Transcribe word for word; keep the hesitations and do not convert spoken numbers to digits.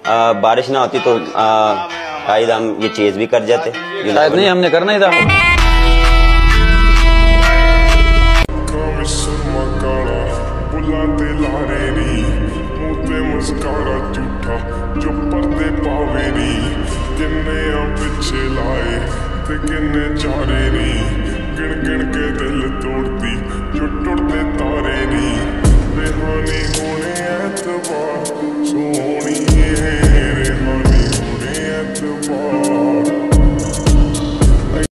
आ, बारिश ना होती तो शायद हम ये चीज भी कर जाते। शायद नहीं, हमने करना ही था। जो पर्दे पावे नी किन्ने पिछे लाए ते किन्ने चारे नी, गिन गिन के दिल तोड़ती जो टुटते तारे नी, बेहानी होने